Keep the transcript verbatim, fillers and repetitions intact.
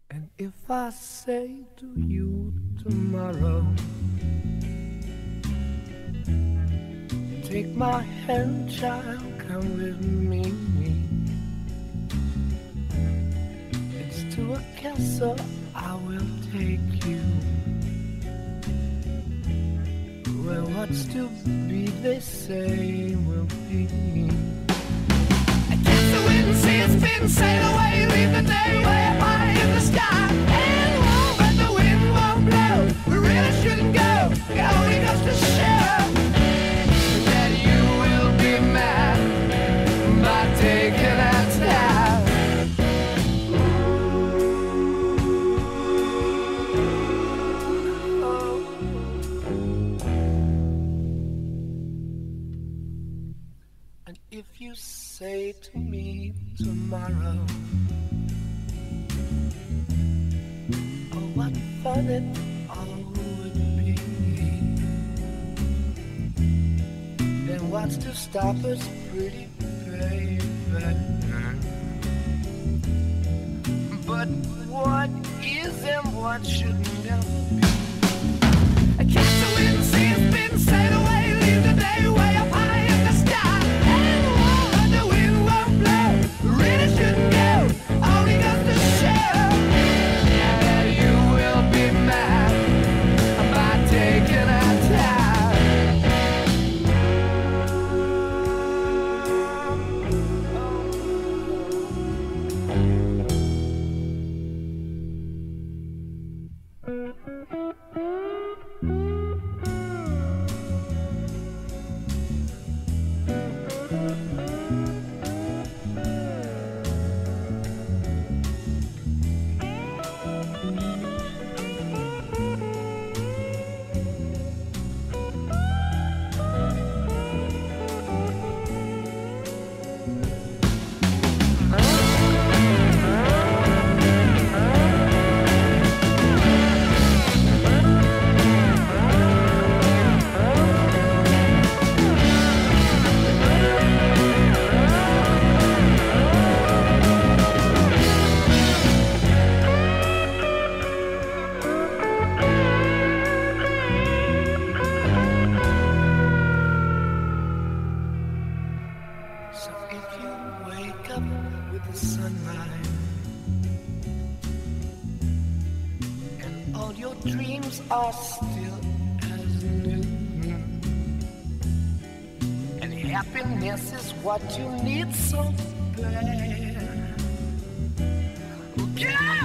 And if I say to you tomorrow, take my hand, child, come with me. It's to a castle I will take you, where what's to be, they say, will be. Against the wind, see it's been, sail away, leave the day way up high in the sky. And won't, but the wind won't blow. We really shouldn't go. It only goes to show that you will be mad by taking that step. And if you say to me tomorrow, oh, what fun it all would be, then what's to stop us, pretty baby? But what is and what should never be? I catch the wind, see it's been, sail away, leave the day way up high in the sky. And won't, but the wind won't blow. Really shouldn't go, only goes to show that you will be mad by taking our time. So if you wake up with the sunrise and all your dreams are still as new, and happiness is what you need so bad, well, get